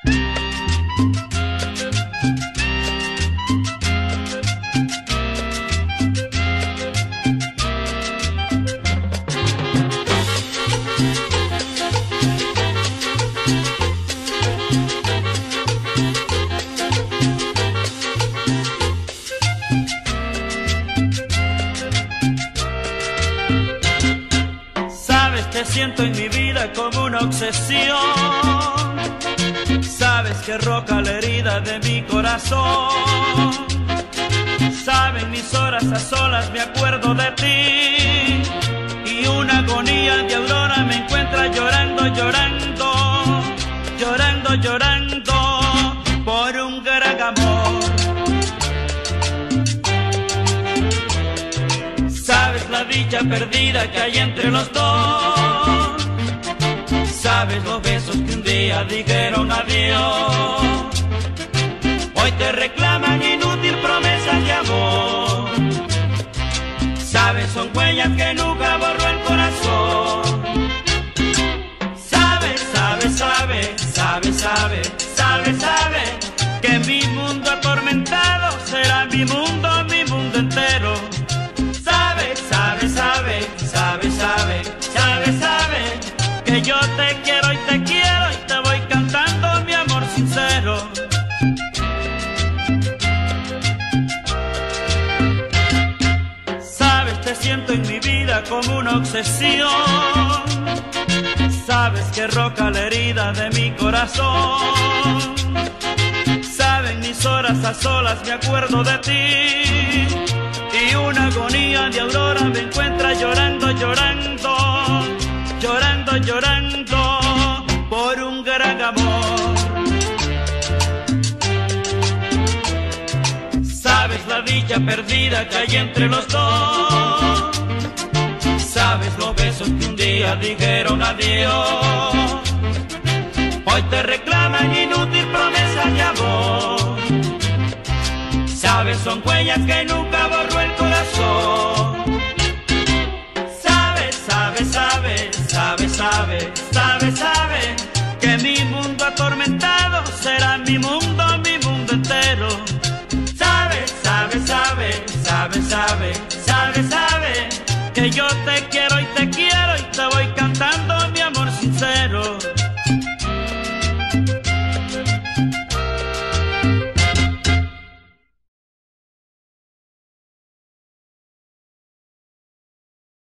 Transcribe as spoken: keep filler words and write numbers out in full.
Te siento en mi vida como una obsesión. Sabes que roca la herida de mi corazón. Saben mis horas a solas, me acuerdo de ti. Y una agonía de aurora me encuentra llorando, llorando, llorando, llorando por un gran amor. Sabes la dicha perdida que hay entre los dos. Sabes los besos que un día dijeron adiós. Hoy te reclaman inútil promesas de amor. Sabes son huellas que nunca borró el corazón. Sabes, sabes, sabes, sabes, sabes, sabes, sabes que mi mundo atormentado será mi mundo, mi mundo entero. Sabes, sabes, sabes, sabes, sabes, sabes, sabes que yo te quiero y te quiero y te voy cantando mi amor sincero. Sabes, te siento en mi vida como una obsesión. Sabes que roca la herida de mi corazón. Saben mis horas a solas, me acuerdo de ti. Y una agonía de aurora me encuentra llorando, llorando, llorando, llorando por un gran amor. Sabes la dicha perdida que hay entre los dos. Sabes los besos que un día dijeron adiós. Hoy te reclaman inútil promesa de amor. Sabes son huellas que nunca borró el corazón.